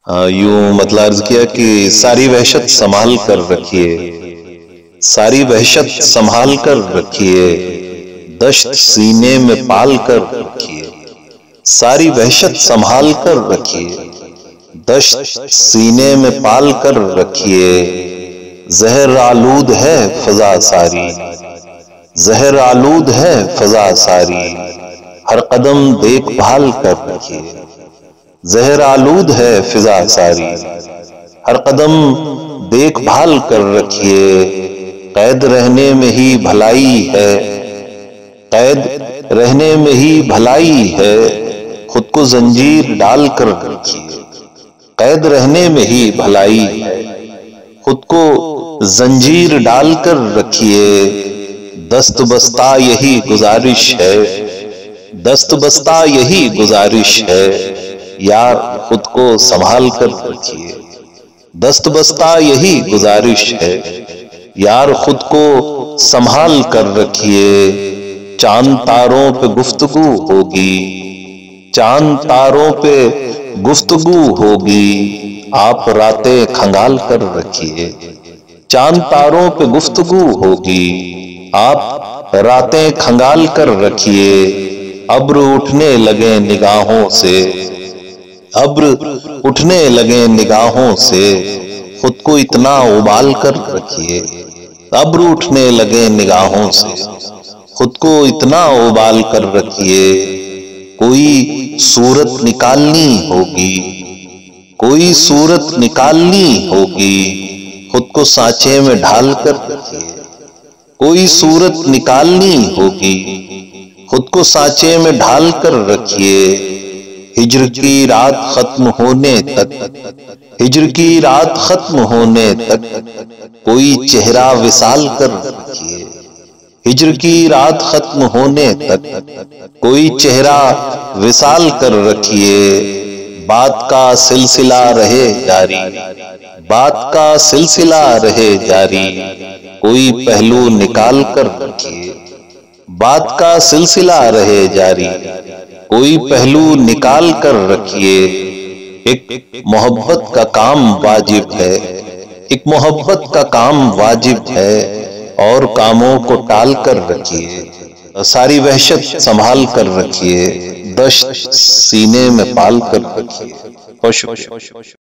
یوں مطلب عرض کیا کہ ساری وحشت سنبھال کر رکھیے، ساری وحشت سنبھال کر رکھیے، دشت سینے میں پال کر رکھیے، ساری وحشت سنبھال کر رکھیے، دشت سینے میں پال کر رکھیے، زہر آلود ہے فضا ساری، زہر آلود ہے فضا ساری، ہر قدم دیکھ بھال کر رکھیے، زہر آلود ہے فضا ساری، ہر قدم دیکھ بھال کر رکھیے، قید رہنے میں ہی بھلائی ہے، قید رہنے میں ہی بھلائی ہے، خود کو زنجیر ڈال کر رکھیے، قید رہنے میں ہی بھلائی ہے، خود کو زنجیر ڈال کر رکھیے، دست بستہ یہی گزارش ہے، دست بستہ یہی گزارش ہے، یار خود کو سنبھال کر رکھیے، دست بستہ یہی گزارش ہے، یار خود کو سنبھال کر رکھیے، چاند تاروں پہ گفتگو ہوگی، چاند تاروں پہ گفتگو ہوگی، آپ راتیں کھنگال کر رکھیے، چاند تاروں پہ گفتگو ہوگی، آپ راتیں کھنگال کر رکھیے، ابر اٹھنے لگے نگاہوں سے، ابر اٹھنے لگے نگاہوں سے، خود کو اتنا ابال کر رکھیے، ابر اٹھنے لگے نگاہوں سے، خود کو اتنا ابال کر رکھیے، کوئی صورت نکالنی ہوگی، کوئی صورت نکالنی ہوگی، خود کو سانچے میں ڈھال کر رکھیے، کوئی صورت نکالنی ہوگی، خود کو سانچے میں ڈھال کر رکھیے، ہجر کی رات ختم ہونے تک، ہجر کی رات ختم ہونے تک، کوئی چہرہ وصال کر رکھیے، ہجر کی رات ختم ہونے تک، کوئی چہرہ وصال کر رکھیے، بات کا سلسلہ رہے جاری، بات کا سلسلہ رہے جاری، کوئی پہلو نکال کر رکھیے، بات کا سلسلہ رہے جاری، کوئی پہلو نکال کر رکھیے، ایک محبت کا کام واجب ہے، ایک محبت کا کام واجب ہے، اور کاموں کو ٹال کر رکھیے، ساری وحشت سنبھال کر رکھیے، دشت سینے میں پال کر رکھیے۔ بہت شکریہ۔